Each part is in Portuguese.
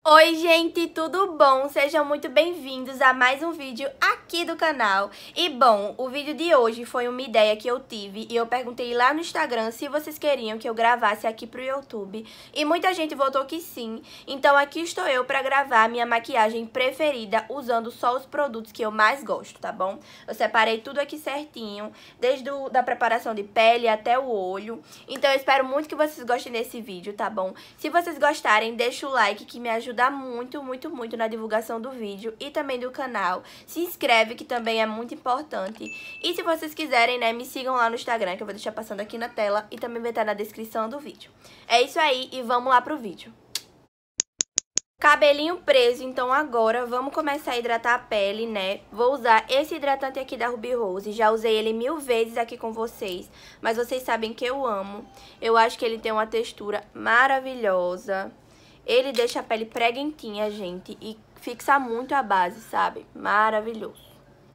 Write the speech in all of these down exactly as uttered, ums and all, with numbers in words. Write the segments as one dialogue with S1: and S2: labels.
S1: Oi gente, tudo bom? Sejam muito bem-vindos a mais um vídeo aqui do canal. E bom, o vídeo de hoje foi uma ideia que eu tive e eu perguntei lá no Instagram se vocês queriam que eu gravasse aqui pro YouTube. E muita gente votou que sim, então aqui estou eu pra gravar minha maquiagem preferida usando só os produtos que eu mais gosto, tá bom? Eu separei tudo aqui certinho, desde o, da preparação de pele até o olho. Então eu espero muito que vocês gostem desse vídeo, tá bom? Se vocês gostarem, deixa o like que me ajuda muito, muito, muito na divulgação do vídeo e também do canal. Se inscreve, que também é muito importante. E se vocês quiserem, né, me sigam lá no Instagram, que eu vou deixar passando aqui na tela e também vai estar na descrição do vídeo. É isso aí e vamos lá pro vídeo. Cabelinho preso, então agora vamos começar a hidratar a pele, né? Vou usar esse hidratante aqui da Ruby Rose, já usei ele mil vezes aqui com vocês, mas vocês sabem que eu amo. Eu acho que ele tem uma textura maravilhosa. Ele deixa a pele preguentinha, gente, e fixa muito a base, sabe? Maravilhoso.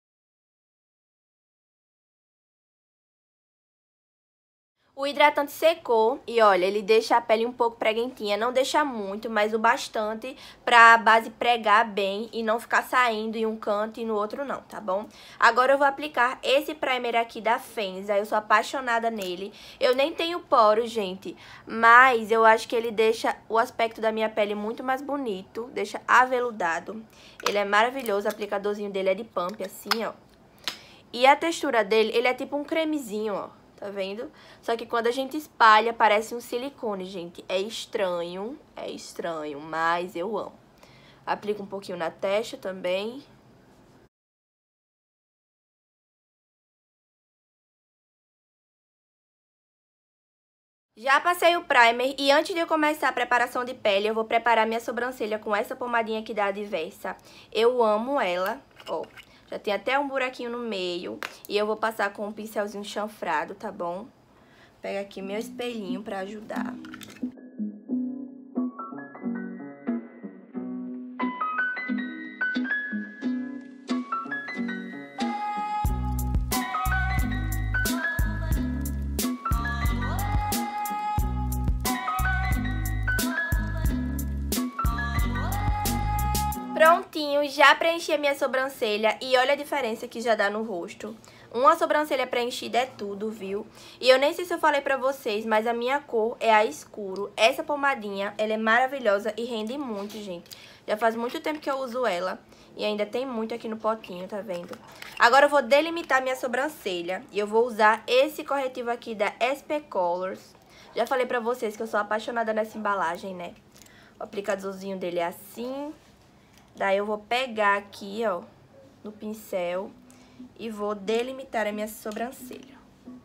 S1: O hidratante secou e olha, ele deixa a pele um pouco preguentinha, não deixa muito, mas o bastante pra base pregar bem e não ficar saindo em um canto e no outro não, tá bom? Agora eu vou aplicar esse primer aqui da Fenza, eu sou apaixonada nele. Eu nem tenho poros, gente, mas eu acho que ele deixa o aspecto da minha pele muito mais bonito, deixa aveludado. Ele é maravilhoso, o aplicadorzinho dele é de pump, assim, ó. E a textura dele, ele é tipo um cremezinho, ó. Tá vendo? Só que quando a gente espalha, parece um silicone, gente. É estranho, é estranho, mas eu amo. Aplico um pouquinho na testa também. Já passei o primer e antes de eu começar a preparação de pele, eu vou preparar minha sobrancelha com essa pomadinha aqui da Adversa. Eu amo ela, ó. Já tem até um buraquinho no meio. E eu vou passar com um pincelzinho chanfrado, tá bom? Pega aqui meu espelhinho pra ajudar. Prontinho, já preenchi a minha sobrancelha e olha a diferença que já dá no rosto. Uma sobrancelha preenchida é tudo, viu? E eu nem sei se eu falei pra vocês, mas a minha cor é a escuro. Essa pomadinha, ela é maravilhosa e rende muito, gente. Já faz muito tempo que eu uso ela e ainda tem muito aqui no potinho, tá vendo? Agora eu vou delimitar minha sobrancelha e eu vou usar esse corretivo aqui da S P Colors. Já falei pra vocês que eu sou apaixonada nessa embalagem, né? O aplicadorzinho dele é assim. Daí eu vou pegar aqui, ó, no pincel e vou delimitar a minha sobrancelha.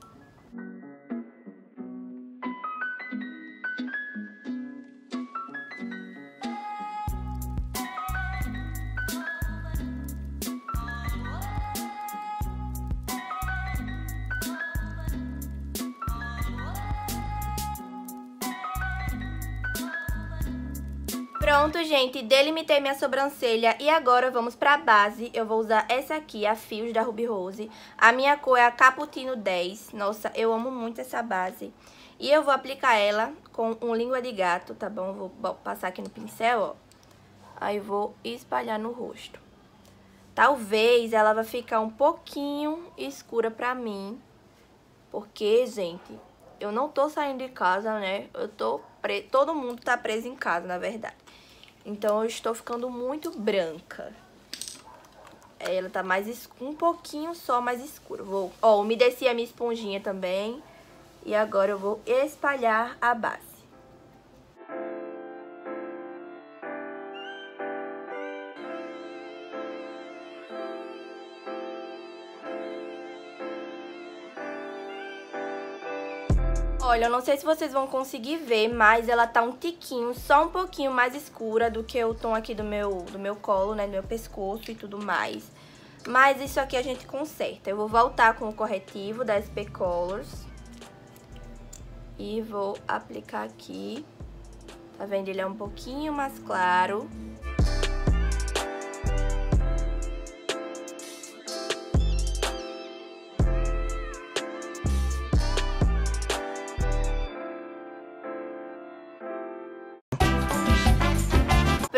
S1: Pronto, gente, delimitei minha sobrancelha e agora vamos pra base. Eu vou usar essa aqui, a Fios da Ruby Rose. A minha cor é a Cappuccino dez. Nossa, eu amo muito essa base. E eu vou aplicar ela com um língua de gato, tá bom? Vou passar aqui no pincel, ó. Aí vou espalhar no rosto. Talvez ela vai ficar um pouquinho escura pra mim. Porque, gente, eu não tô saindo de casa, né? Eu tô pre... Todo mundo tá preso em casa, na verdade. Então, eu estou ficando muito branca. Ela tá mais escura, um pouquinho só mais escura. Vou, ó, umedeci a minha esponjinha também. E agora eu vou espalhar a base. Olha, eu não sei se vocês vão conseguir ver, mas ela tá um tiquinho, só um pouquinho mais escura do que o tom aqui do meu, do meu colo, né, do meu pescoço e tudo mais. Mas isso aqui a gente conserta. Eu vou voltar com o corretivo da S P Colors. E vou aplicar aqui. Tá vendo? Ele é um pouquinho mais claro.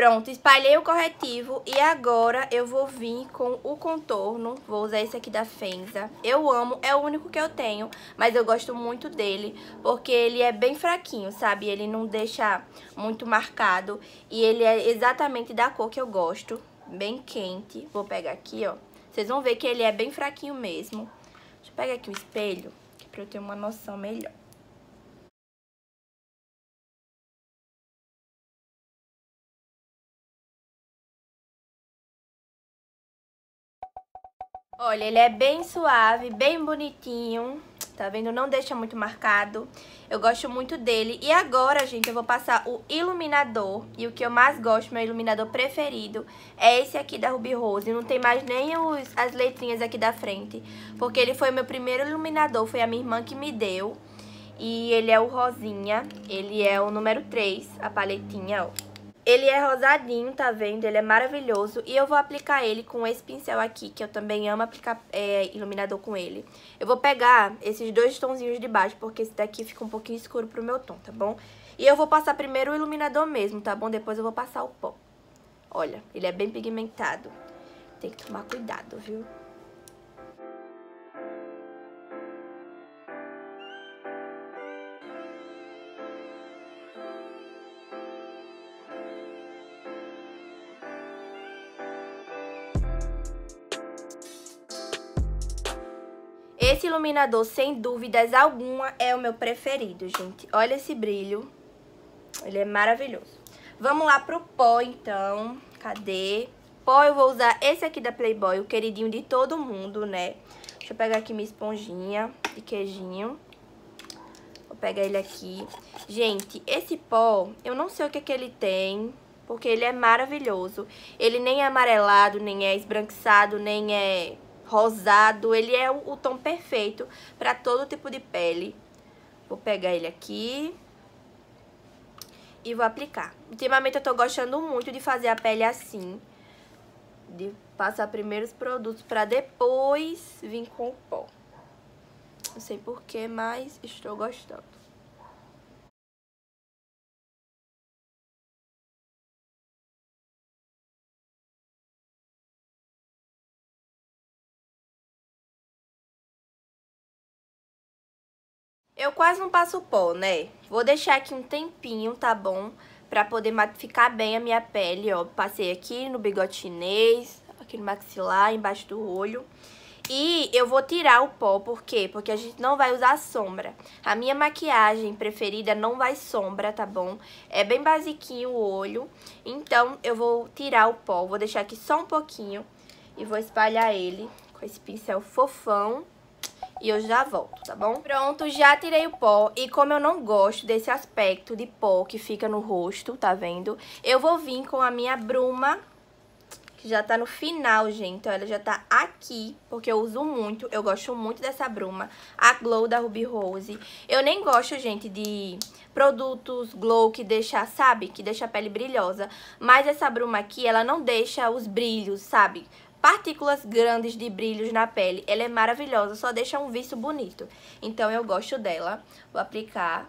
S1: Pronto, espalhei o corretivo e agora eu vou vir com o contorno. Vou usar esse aqui da Fenza. Eu amo, é o único que eu tenho, mas eu gosto muito dele porque ele é bem fraquinho, sabe? Ele não deixa muito marcado e ele é exatamente da cor que eu gosto, bem quente. Vou pegar aqui, ó. Vocês vão ver que ele é bem fraquinho mesmo. Deixa eu pegar aqui o espelho, que é pra eu ter uma noção melhor. Olha, ele é bem suave, bem bonitinho, tá vendo? Não deixa muito marcado. Eu gosto muito dele. E agora, gente, eu vou passar o iluminador. E o que eu mais gosto, meu iluminador preferido, é esse aqui da Ruby Rose. Não tem mais nem os, as letrinhas aqui da frente, porque ele foi o meu primeiro iluminador, foi a minha irmã que me deu. E ele é o rosinha, ele é o número três, a paletinha, ó. Ele é rosadinho, tá vendo? Ele é maravilhoso. E eu vou aplicar ele com esse pincel aqui, que eu também amo aplicar é, iluminador com ele. Eu vou pegar esses dois tonzinhos de baixo, porque esse daqui fica um pouquinho escuro pro meu tom, tá bom? E eu vou passar primeiro o iluminador mesmo, tá bom? Depois eu vou passar o pó. Olha, ele é bem pigmentado. Tem que tomar cuidado, viu? Esse iluminador, sem dúvidas alguma, é o meu preferido, gente. Olha esse brilho. Ele é maravilhoso. Vamos lá pro pó, então. Cadê? Pó, eu vou usar esse aqui da Playboy, o queridinho de todo mundo, né? Deixa eu pegar aqui minha esponjinha de queijinho. Vou pegar ele aqui. Gente, esse pó, eu não sei o que que ele tem, porque ele é maravilhoso. Ele nem é amarelado, nem é esbranquiçado, nem é rosado. Ele é o, o tom perfeito para todo tipo de pele. Vou pegar ele aqui e vou aplicar. Ultimamente eu tô gostando muito de fazer a pele assim, de passar primeiro os produtos para depois vir com o pó. Não sei porquê, mas estou gostando. Eu quase não passo pó, né? Vou deixar aqui um tempinho, tá bom? Pra poder matificar bem a minha pele, ó. Passei aqui no bigode chinês, aqui no maxilar, embaixo do olho. E eu vou tirar o pó, por quê? Porque a gente não vai usar sombra. A minha maquiagem preferida não vai sombra, tá bom? É bem basiquinho o olho. Então, eu vou tirar o pó, vou deixar aqui só um pouquinho e vou espalhar ele com esse pincel fofão. E eu já volto, tá bom? Pronto, já tirei o pó. E como eu não gosto desse aspecto de pó que fica no rosto, tá vendo? Eu vou vir com a minha bruma, que já tá no final, gente. Então, ela já tá aqui, porque eu uso muito. Eu gosto muito dessa bruma. A Glow da Ruby Rose. Eu nem gosto, gente, de produtos glow que deixa, sabe? Que deixa a pele brilhosa. Mas essa bruma aqui, ela não deixa os brilhos, sabe? Partículas grandes de brilhos na pele. Ela é maravilhosa, só deixa um viço bonito. Então, eu gosto dela. Vou aplicar.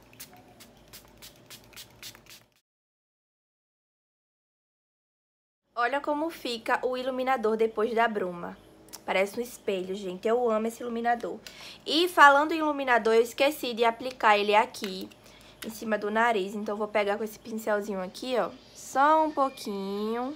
S1: Olha como fica o iluminador depois da bruma. Parece um espelho, gente. Eu amo esse iluminador. E falando em iluminador, eu esqueci de aplicar ele aqui, em cima do nariz. Então, vou pegar com esse pincelzinho aqui, ó. Só um pouquinho.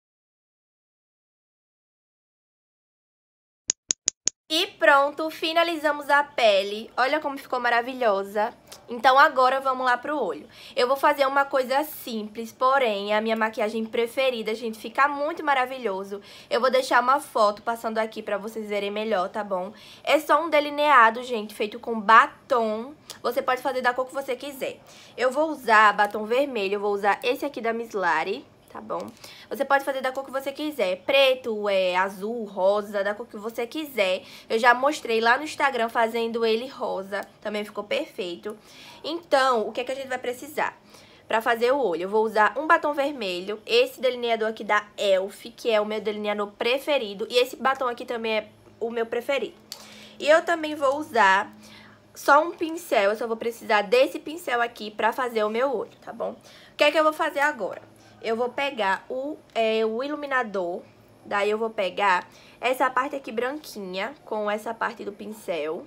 S1: E pronto, finalizamos a pele. Olha como ficou maravilhosa. Então agora vamos lá pro olho. Eu vou fazer uma coisa simples, porém a minha maquiagem preferida, gente, fica muito maravilhoso. Eu vou deixar uma foto passando aqui pra vocês verem melhor, tá bom? É só um delineado, gente, feito com batom. Você pode fazer da cor que você quiser. Eu vou usar batom vermelho, eu vou usar esse aqui da Miss Lari, tá bom? Você pode fazer da cor que você quiser, preto, é, azul, rosa, da cor que você quiser. Eu já mostrei lá no Instagram fazendo ele rosa, também ficou perfeito. Então, o que é que a gente vai precisar? Pra fazer o olho, eu vou usar um batom vermelho, esse delineador aqui da Elf, que é o meu delineador preferido, e esse batom aqui também é o meu preferido. E eu também vou usar só um pincel, eu só vou precisar desse pincel aqui pra fazer o meu olho, tá bom? O que é que eu vou fazer agora? eu vou pegar o, é, o iluminador. Daí eu vou pegar essa parte aqui branquinha com essa parte do pincel.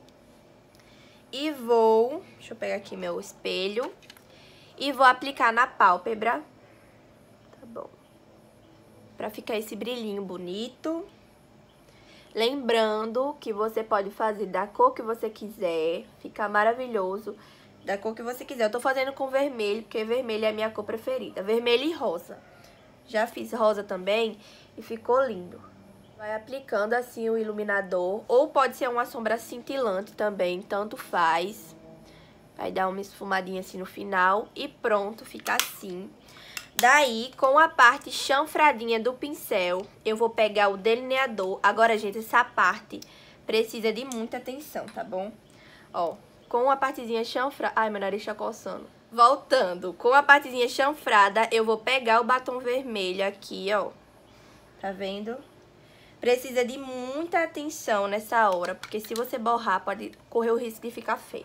S1: E vou... Deixa eu pegar aqui meu espelho. E vou aplicar na pálpebra. Tá bom. Pra ficar esse brilhinho bonito. Lembrando que você pode fazer da cor que você quiser. Fica maravilhoso. Da cor que você quiser. Eu tô fazendo com vermelho, porque vermelho é a minha cor preferida. Vermelho e rosa. Já fiz rosa também e ficou lindo. Vai aplicando assim o iluminador. Ou pode ser uma sombra cintilante também, tanto faz. Vai dar uma esfumadinha assim no final e pronto, fica assim. Daí, com a parte chanfradinha do pincel, eu vou pegar o delineador. Agora, gente, essa parte precisa de muita atenção, tá bom? Ó, com a partezinha chanfrada... Ai, meu nariz tá coçando. Voltando, com a partezinha chanfrada, eu vou pegar o batom vermelho aqui, ó. Tá vendo? Precisa de muita atenção nessa hora, porque se você borrar, pode correr o risco de ficar feio.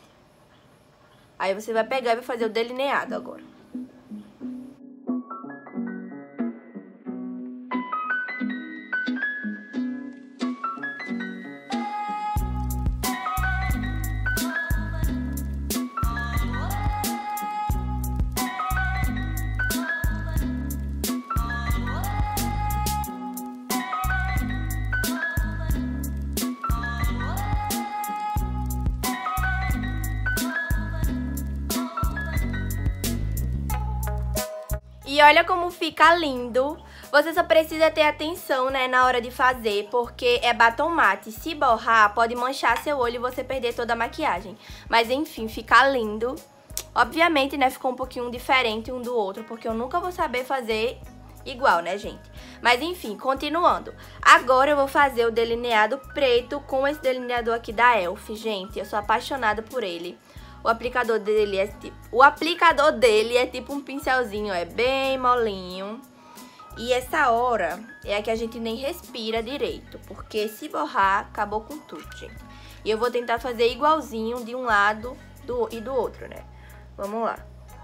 S1: Aí você vai pegar e vai fazer o delineado agora. E olha como fica lindo. Você só precisa ter atenção, né, na hora de fazer, porque é batom mate. Se borrar, pode manchar seu olho e você perder toda a maquiagem. Mas enfim, fica lindo. Obviamente, né, ficou um pouquinho diferente um do outro, porque eu nunca vou saber fazer igual, né, gente? Mas enfim, continuando. Agora eu vou fazer o delineado preto com esse delineador aqui da Elf, gente. Eu sou apaixonada por ele. O aplicador dele é tipo, o aplicador dele é tipo um pincelzinho, ó, é bem molinho. E essa hora é a que a gente nem respira direito, porque se borrar, acabou com tudo, gente. E eu vou tentar fazer igualzinho de um lado do, e do outro, né? Vamos lá.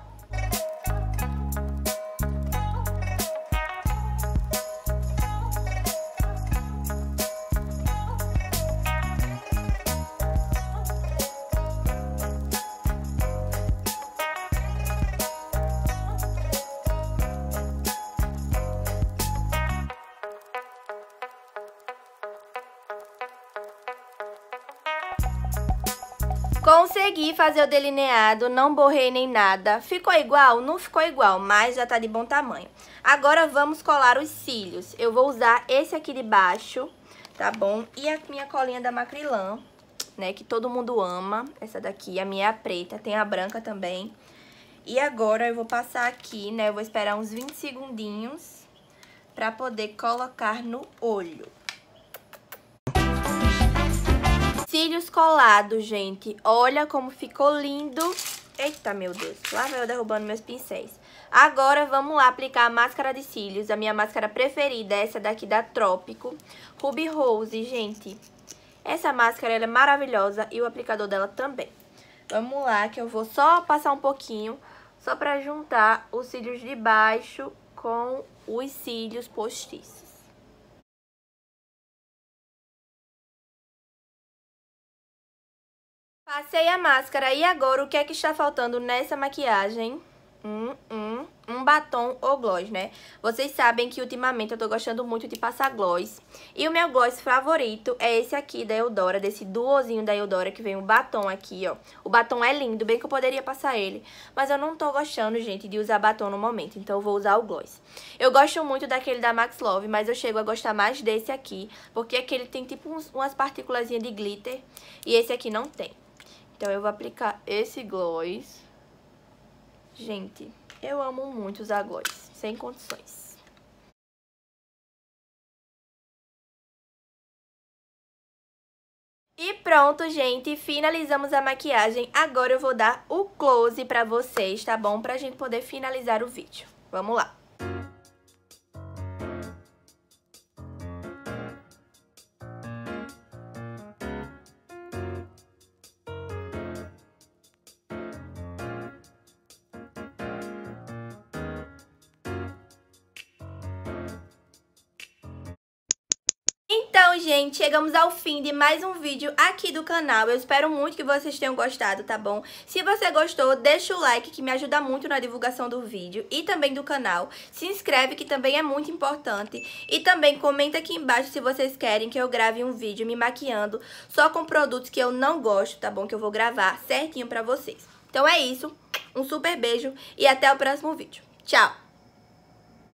S1: Consegui fazer o delineado, não borrei nem nada. Ficou igual? Não ficou igual, mas já tá de bom tamanho. Agora vamos colar os cílios. Eu vou usar esse aqui de baixo, tá bom? E a minha colinha da Macrylan, né, que todo mundo ama. Essa daqui, a minha é a preta, tem a branca também. E agora eu vou passar aqui, né, eu vou esperar uns vinte segundinhos pra poder colocar no olho. Cílios colados, gente. Olha como ficou lindo. Eita, meu Deus. Lá vai eu derrubando meus pincéis. Agora, vamos lá aplicar a máscara de cílios. A minha máscara preferida é essa daqui da Trópico. Ruby Rose, gente. Essa máscara, ela é maravilhosa. E o aplicador dela também. Vamos lá, que eu vou só passar um pouquinho. Só pra juntar os cílios de baixo com os cílios postiços. Passei a máscara e agora o que é que está faltando nessa maquiagem? Hum, hum, um batom ou gloss, né? Vocês sabem que ultimamente eu tô gostando muito de passar gloss. E o meu gloss favorito é esse aqui da Eudora, desse duozinho da Eudora, que vem um batom aqui, ó. O batom é lindo, bem que eu poderia passar ele. Mas eu não tô gostando, gente, de usar batom no momento, então eu vou usar o gloss. Eu gosto muito daquele da Max Love, mas eu chego a gostar mais desse aqui, porque aquele tem tipo uns, umas partículazinhas de glitter e esse aqui não tem. Então, eu vou aplicar esse gloss. Gente, eu amo muito usar gloss, sem condições. E pronto, gente, finalizamos a maquiagem. Agora eu vou dar o close pra vocês, tá bom? Pra gente poder finalizar o vídeo. Vamos lá. gente, chegamos ao fim de mais um vídeo aqui do canal. Eu espero muito que vocês tenham gostado, tá bom? Se você gostou, deixa o like que me ajuda muito na divulgação do vídeo e também do canal. Se inscreve que também é muito importante. E também comenta aqui embaixo se vocês querem que eu grave um vídeo me maquiando só com produtos que eu não gosto, tá bom? Que eu vou gravar certinho pra vocês. Então é isso, um super beijo e até o próximo vídeo. Tchau!